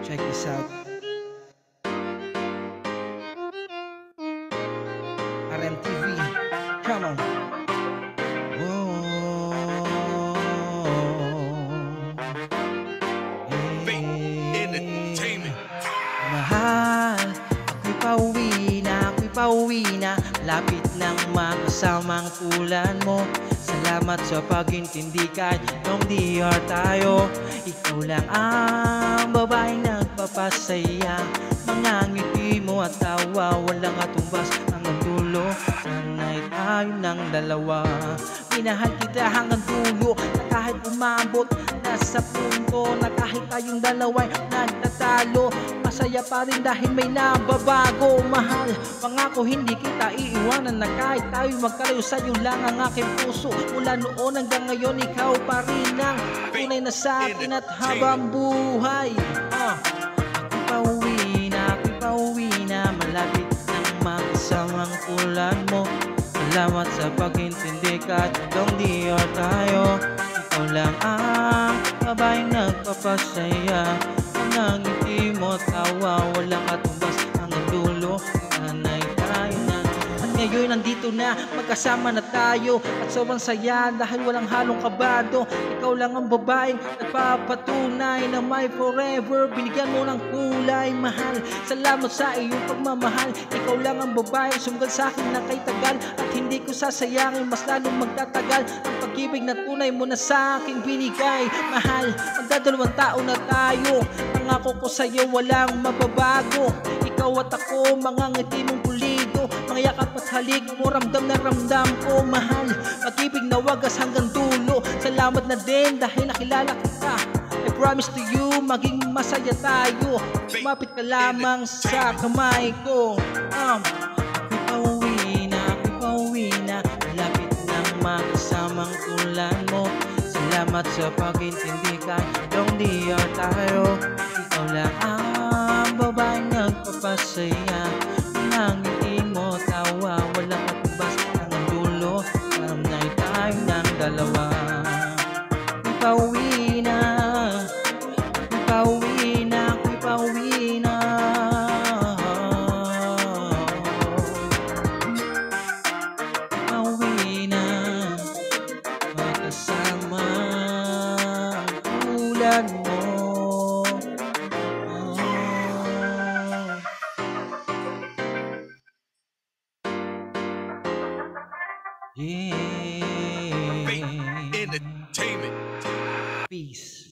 Check this out. RMTV. Come on. Mahal, ako'y pauwi na lapit ng magkasamang tulan mo. Salamat sa pag-intindi kahit nung DR tayo. Ikaw lang ang babaeng nagpapasaya. Mga ngiti mo at tawa, walang katumbas hanggang dulo. Sana'y tayo ng dalawa. Minahal kita hanggang dulo, na kahit umabot nasa punto na kahit tayong dalawa'y nagtatalo, masaya pa rin dahil may nababago. Mahal, pangako hindi kita iiwanan na kahit tayo magkalayo, sa'yo lang ang aking puso. Mula noon hanggang ngayon, ikaw pa rin ang tunay na sa'kin at habang buhay. Ako'y pauwi na malapit ng magkasamang tulan mo. Salamat sa pag-intindi kahit itong DR tayo. Ikaw lang ang babaeng nagpapasaya. Ang ngiti mo tawa, walang katumbas hanggang dulo. Sana'y tayo na. At ngayon nandito na, magkasama na tayo. At sobrang saya dahil walang halong kabado. Ikaw lang ang babaeng nagpapatunay na may forever. Binigyan mo ng kulay, mahal. Salamat sa iyong pagmamahal. Ikaw lang ang babaeng sumgal sa akin na kay tagal. At hindi ko sasayangin, mas lalong magtatagal ang pag-ibig na tunay mo na sa akin binigay. Mahal, magdadalawang taon na tayo. Pangako ko sa'yo walang mababago. Ikaw at ako, mga ngiti mong pulido, mga yakap at halik mo, ramdam na ramdam ko. Mahal, pag-ibig na wagas hanggang dulo. Salamat na din dahil nakilala kita. I promise to you, maging masaya tayo. Lumapit ka lamang sa kamay ko. Ako'y pauwi na malapit ng magkasamang tulan mo. Salamat sa pag-intindi kahit itong DR tayo. Ikaw lang ang babaeng nagpapasaya. Ang ngiti mo tawa, walang katumbas hanggang dulo. Sana'y tayo ng dalawa. Pauwi na, pauwi na, pauwi na. Pauwi na, magkasama tulad mo. Yeah. Entertainment. Peace.